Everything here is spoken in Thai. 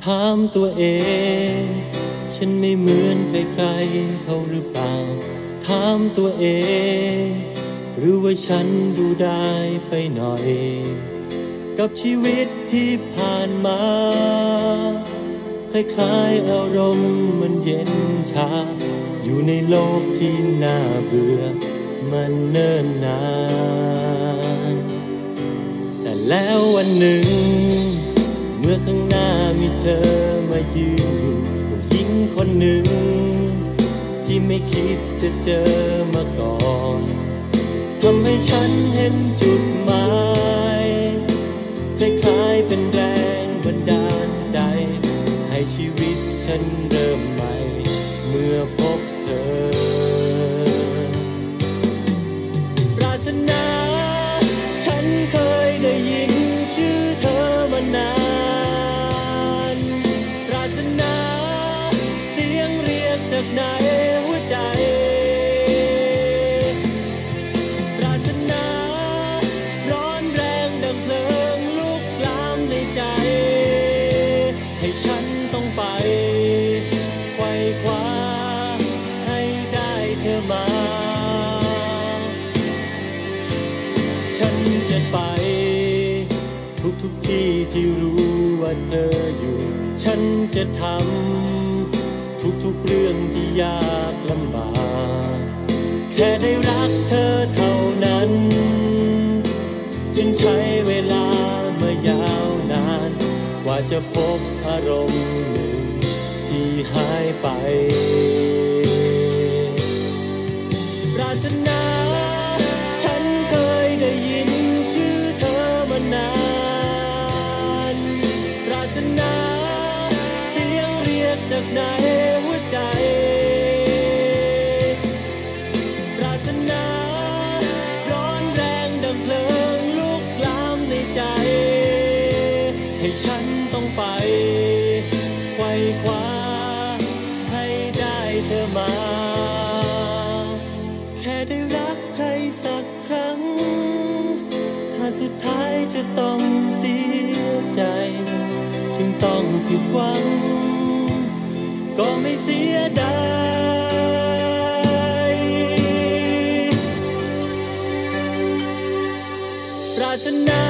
ามตัวเองฉันไม่เหมือนใครๆเขาหรือเปล่าถามตัวเองหรือว่าฉันดูได้ไปหน่อยกับชีวิตที่ผ่านมาคล้ายๆอารมณ์มันเย็นชาอยู่ในโลกที่น่าเบื่อมันเนิ่นนานแต่แล้ววันหนึ่งเมื่อข้างหน้ามีเธอมายืนอยู่ผู้หญิงคนหนึ่งที่ไม่คิดจะเจอมาก่อนทำให้ฉันเห็นจุดหมายคล้ายๆเป็นแรงบันดาลใจให้ชีวิตฉันเริ่มใหม่เมื่อพบเธอปรารถนาฉันเคยได้ยินชื่อเธอมานานปรารถนาเสียงเรียกจากในหัวใจปรารถนาร้อนแรงดังเพลิงลุกลามในใจให้ฉันต้องไปไขว่คว้าให้ได้เธอมาฉันจะไปทุกที่ที่รู้ว่าเธออยู่ฉันจะทำทุกเรื่องที่ยากลำบากแค่ได้รักเธอเท่านั้นฉันใช้เวลามายาวนานกว่าจะพบอารมณ์หนึ่งที่หายไปปรารถนาฉันเคยได้ยินชื่อเธอมานานปรารถนาเสียงเรียกจากในหัวใจปรารถนาร้อนแรงดังเพลิงลุกลามในใจให้ฉันต้องไปไขว่คว้าให้ได้เธอมาแค่ได้รักใครสักครั้งถ้าสุดท้ายจะต้องเสียใจถึงต้องผิดหวังก็ไม่เสียดายปรารถนา